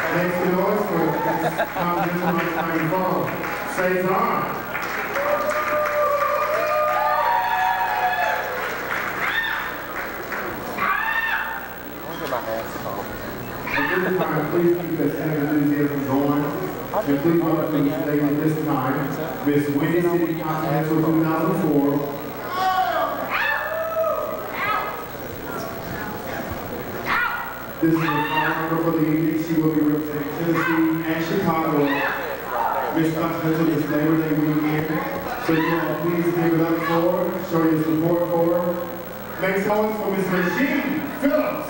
Make some noise for this gentleman's microphone. Cesar. At this time, please keep that same enthusiasm going. And please welcome to the stage at this time, Miss Windy City Continental 2004. This is the final number for the evening. She will be representing Tennessee and Chicago. Miss Continental this Labor Day weekend. So you all please give it up for her, show your support for her. Make some noise for Miss Regine Phillips.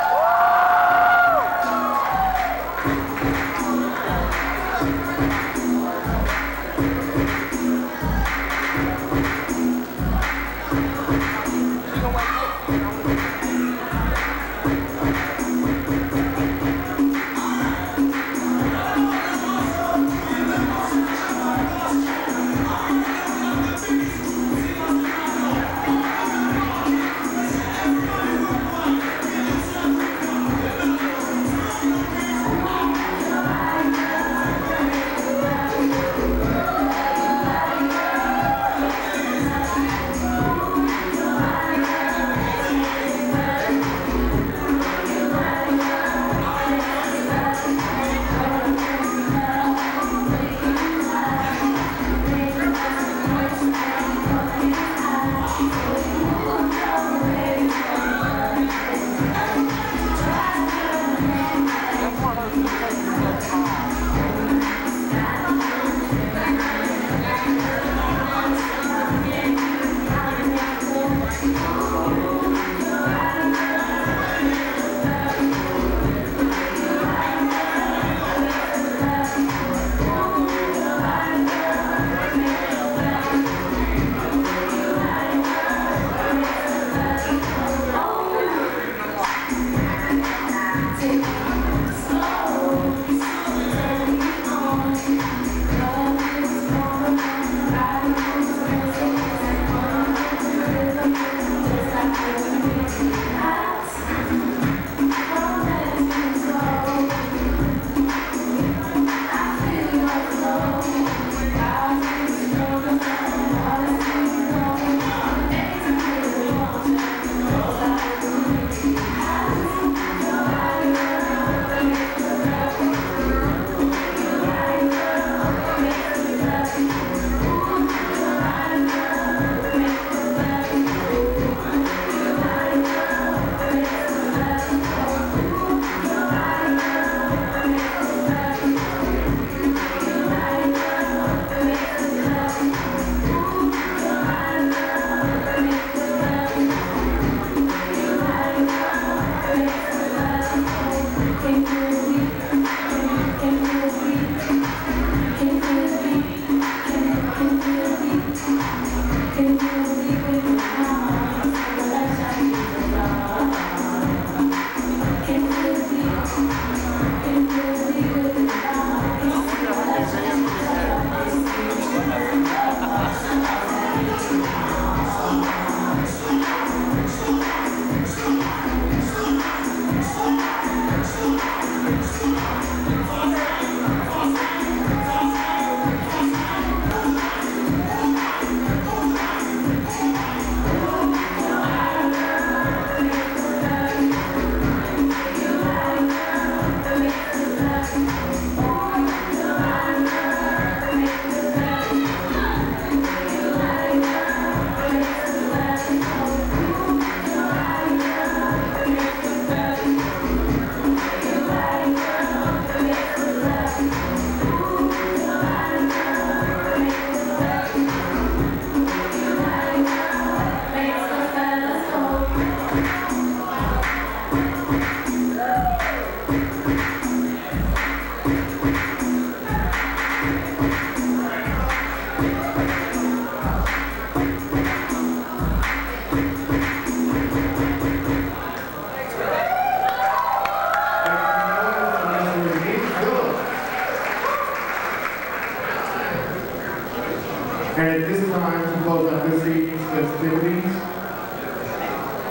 And at this time, to close out this evening's festivities,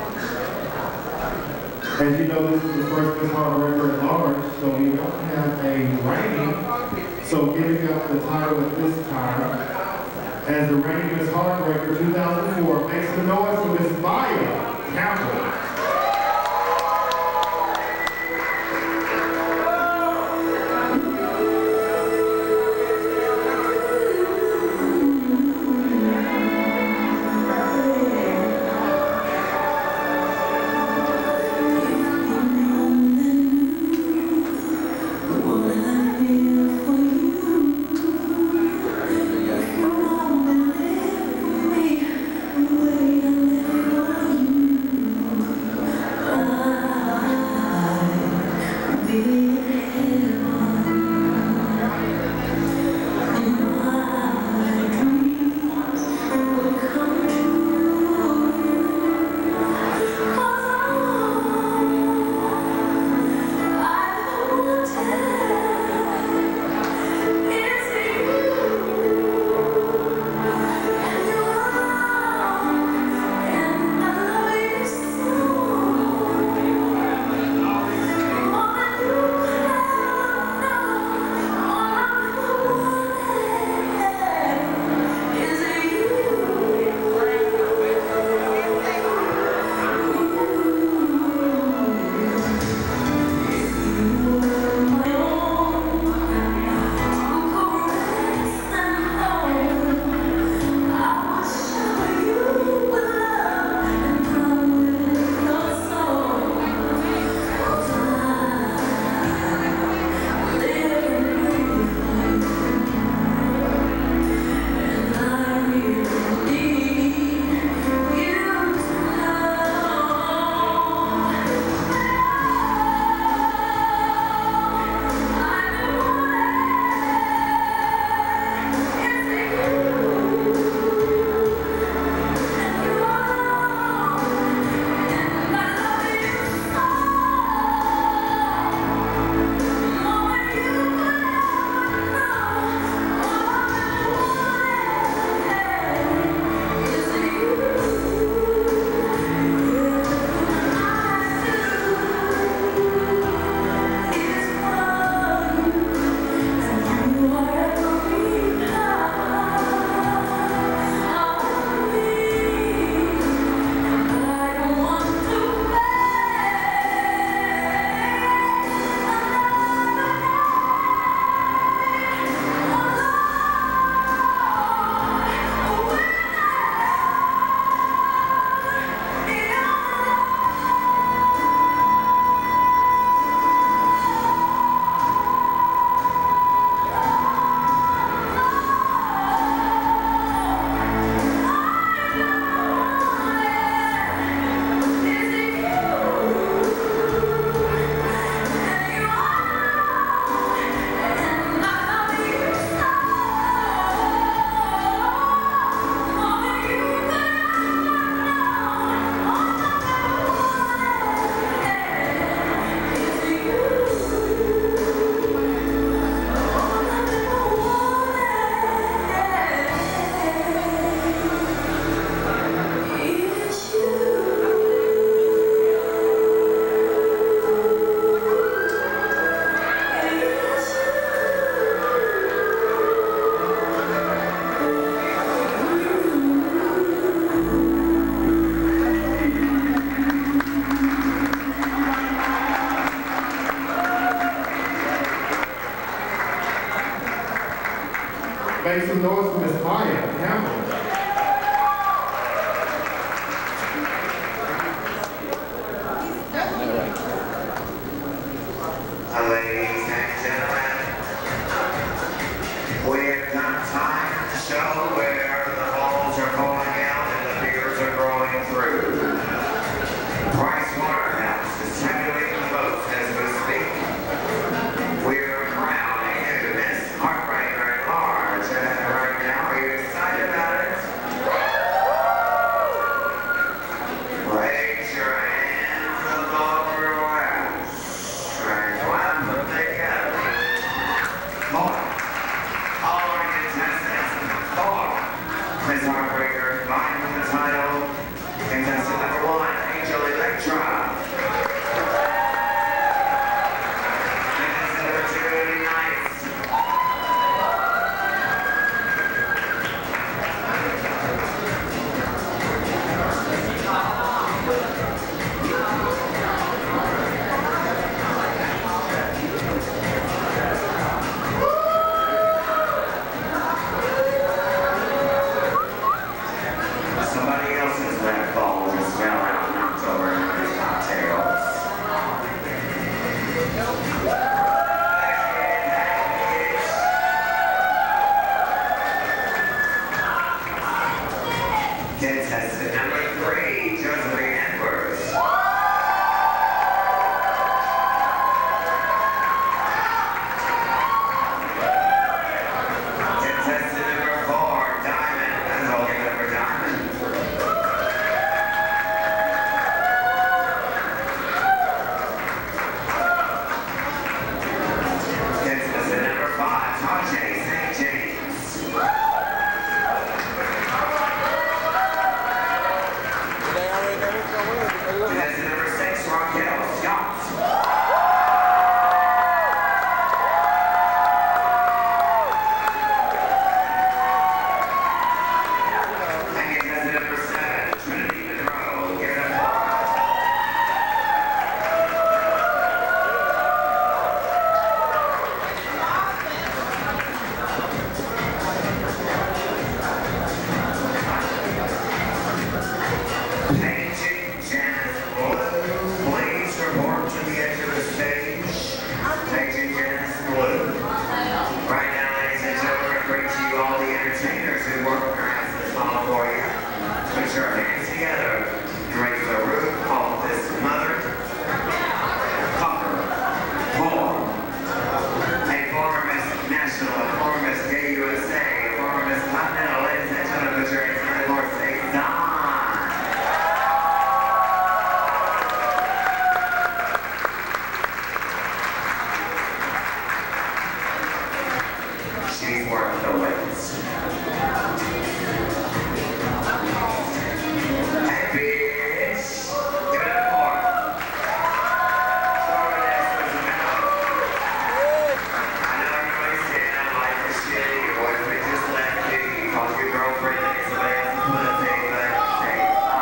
as you know, this is the first Miss Harbor record at large, so we don't have a reigning, so giving up the title at this time as the reigning Miss Heartbreaker 2004. Make some noise for Miss Maya Campbell. Make some noise for Miss Maya Campbell. Ladies and gentlemen, we've got time to show where the balls are falling out and the beers are growing through. Price Waterhouse is tabulating the votes as we speak. We're crowning Miss Heartbreaker at large, and right now, are you excited about it? Contestant number 3, Josephine Edwards. Contestant number 4, Diamond. That's all give it up for Diamond. Contestant number 5, Tajay St. James. Contestant number 6, Raquel Scott. And contestant number 7, Trinity Monroe. Give it up for her. Painting Janice Blue. Please report to the edge of the stage. Painting Janice Blue. Right now, ladies and gentlemen, I bring to you all the entertainers who work around this hall for you. Put your hands together and raise the roof of this mother fucker. A former Miss National, a former Miss Gay USA, a former Miss Continental. Ladies and gentlemen, put your hands together for Saison. She's worth the witness. Hey, bitch. Give it up for her. Sorry, that's what's the matter. I know everybody's saying I like this shit. Your boyfriend just left you. You called your girlfriend next to somebody else's pussy, but hey,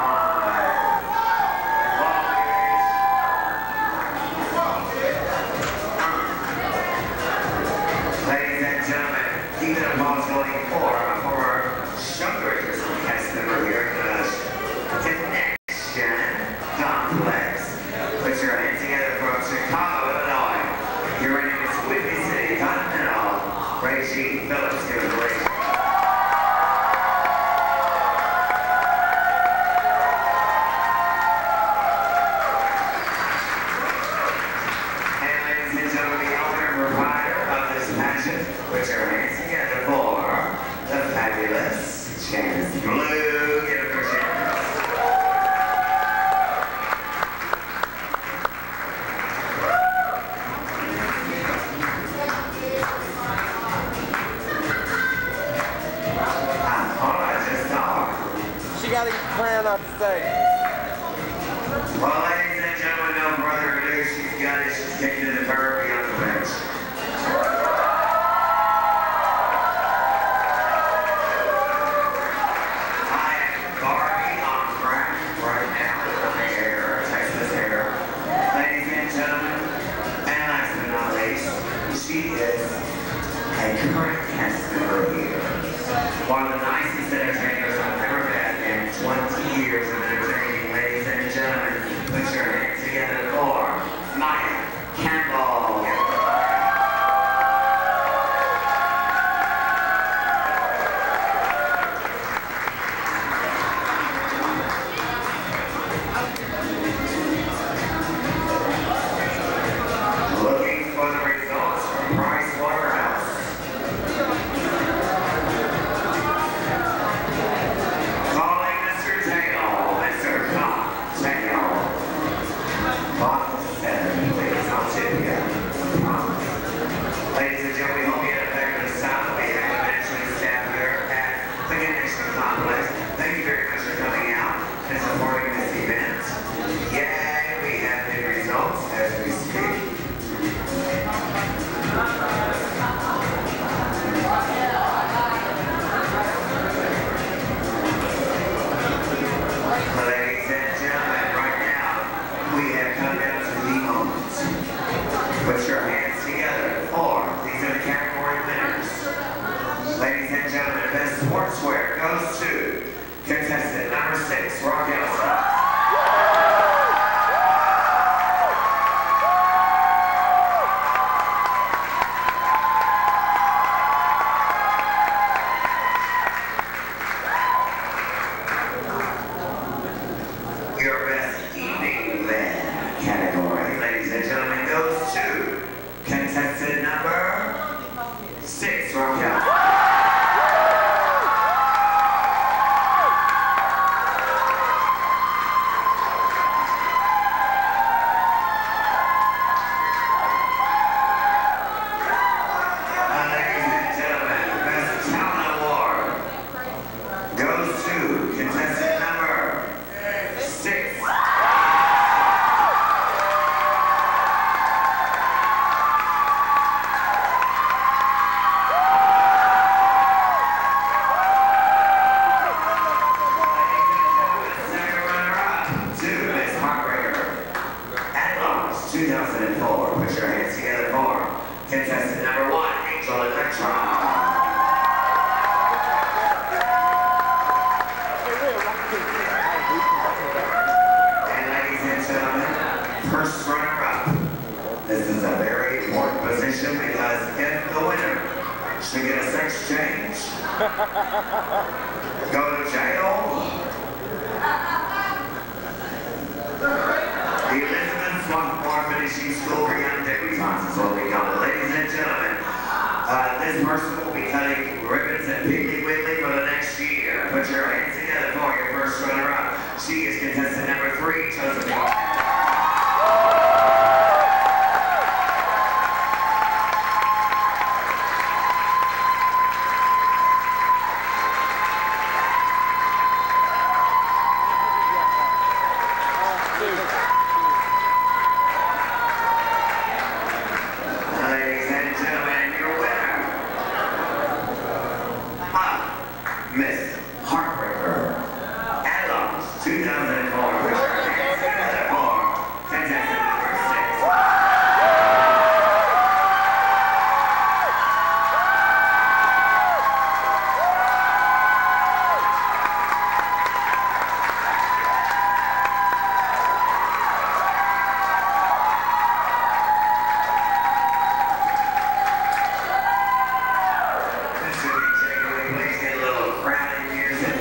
ladies and gentlemen, keep it applause going for a former Sugar's cast member here at the Connection Complex. Put your hands together from Chicago, Illinois. Your name is Whitney City Continental. Reggie Phillips here with Reggie. And ladies and gentlemen, the owner and provider of this pageant, put your hands together for the fabulous Janice Blue. Give it for Janice. Hold on, I just saw her. She got to plan off the stage. Well, ladies and gentlemen, no further ado, she's got it. She's taking to the curb beyond the bench. I am Barbie on crack right now with my hair, Texas hair. Ladies and gentlemen, and last but not least, she is a current cast member here. One of the nicest entertainers I've ever met in 20 years of entertaining. Ladies and gentlemen, put your hands together for Maya Campbell. Looking for the results from Price Waterhouse. 6, Rock out. Ladies and gentlemen, the Best Talent Award goes to contestant number 6. Second runner-up to Miss Heartbreaker. At large, 2004. Put your hands together for contestant number 1, Angel Electron. And ladies and gentlemen, first runner-up. This is a very important position because if the winner should get a sex change, go to jail. The Elizabeth Swarthmore Finishing School for Young Debutantes is what we call it. Ladies and gentlemen, this person will be cutting ribbons at Piggly Wiggly for the next year. Put your hands together for your first runner-up. She is contestant number 3, Josephine. Ladies and gentlemen, your winner, Miss Heartbreaker. At large, 2004. Put your hands together for contestant number 6. Mr. DJ, can we please get a little crowd music?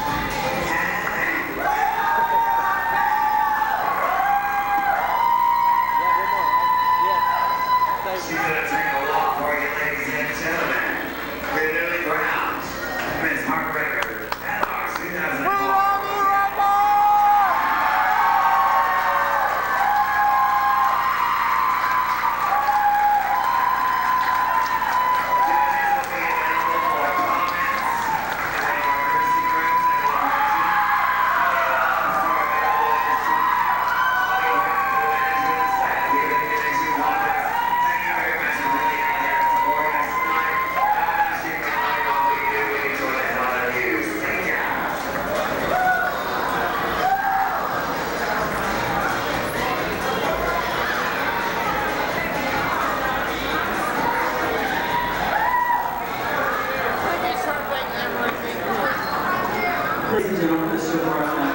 She's gonna take a walk for you, ladies and gentlemen. Your newly crowned Miss Heartbreaker at large 2004. Ladies and gentlemen, this is